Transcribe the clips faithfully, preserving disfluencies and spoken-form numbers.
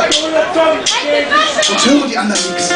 Und höre die anderen nix.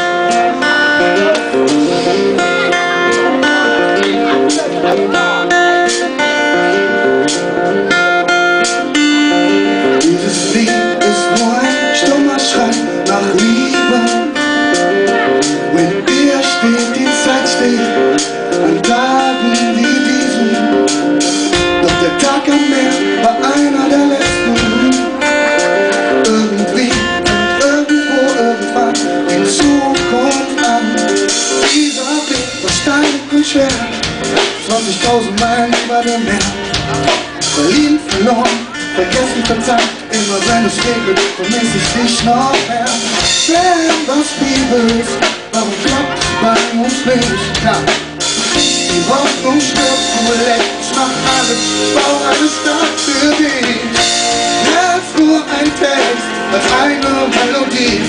Dieses Lied ist nur ein stummer Schrei nach Liebe. Wenn ihr steht, die Zeit steht, an Tagen wie diesen. Doch der Tag am Meer war einer der letzten. Irgendwie und irgendwo irgendwann die Zukunft an. Dieser Weg war steinig und schwer, zwanzigtausend Meilen über dem Meer. Berlin verloren, vergessen, verzeiht, immer wenn es regnet, vermisse ich dich noch mehr. Wenn das Bibel ist, warum klappt es bei uns nicht? Ja. Die Hoffnung stirbt, du lebst, mach alles, bau eine Stadt für dich. Mehr als nur ein Text, als eine Melodie.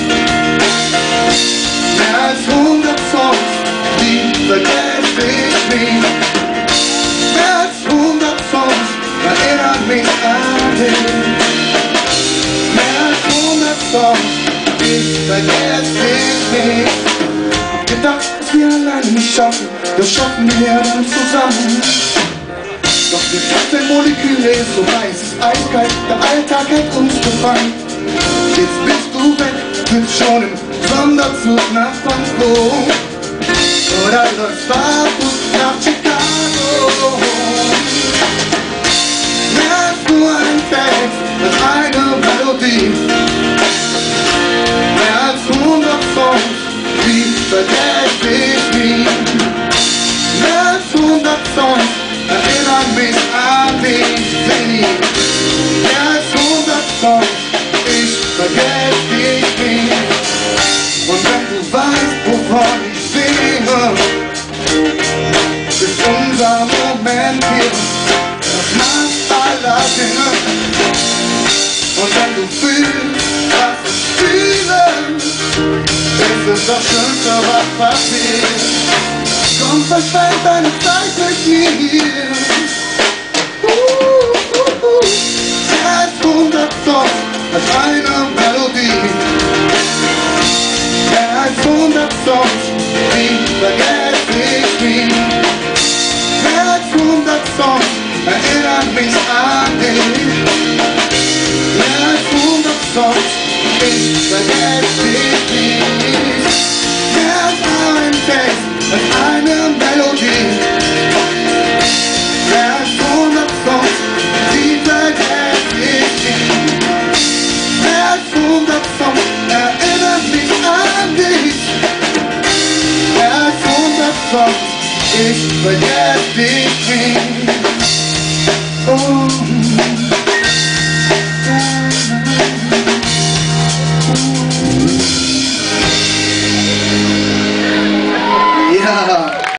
Mehr als hundert Songs, die vergesse ich nie. Mehr als hundert Songs erinnern mich an dich. Mehr als hundert Songs, die vergesse ich nie. Gedacht, dass wir alleine nicht schaffen, das schaffen wir dann zusammen. Doch wir Fünfzehn Moleküle ist so heiß, ist eiskalt, der Alltag hat uns gefangen. Jetzt bist du weg, sitzt schon im Sonderzug nach Bangkok. Oder läufst barfuß nach Chicago. Mehr als nur ein Text, als eine Melodie. Mehr als hundert Songs, die vergesse ich nie. Mehr als hundert Songs erinnern mich an dich, Seni. Mehr als hundert Songs, ich vergesse dich nie. Und wenn du weißt, wovon ich singe, ist unser Moment hier das Maß aller Dinge. Und wenn du fühlst, was ich fühle, ist es das Schönste, was passiert. Komm, verschwend deine Zeit mit mir. Uh, uh, uh. Mehr als hundert Songs, als eine Melodie. Mehr als hundert Songs, die vergesse ich nie. Mehr als hundert Songs erinnern mich an dich. Mehr als hundert Songs, ich vergesse dich nicht. Mehr als ein Text, als eine Melodie. Mehr als hundert Songs, die vergesse ich nicht. Mehr als hundert Songs erinnern mich an dich. Mehr als hundert Songs, ich vergesse dich nicht.